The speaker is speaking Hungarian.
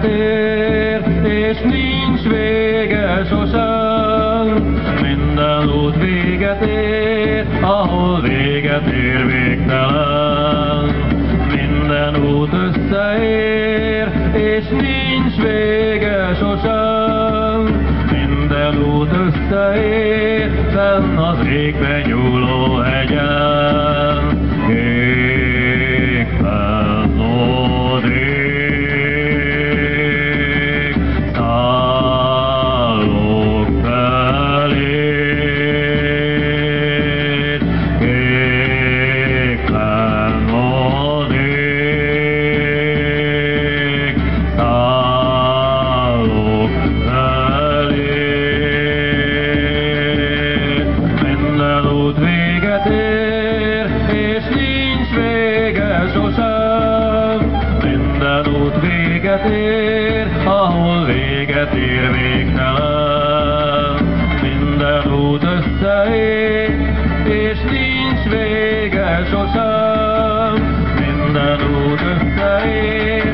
véget ér, és nincs vége sosem. Minden út véget ér, ahol véget ér végtelen. Minden út összeér, és nincs vége sosem. Minden út összeér, fenn az égbe nyúló hegyen. Ég fennod ég, szállok feléd. Ég fennod ég, szállok feléd. Minden út véget ér, és nincs vége sosem. Minden út véget ér, ahol véget ér végtelen. Minden út összeér, és nincs vége sosem. Minden út összeér,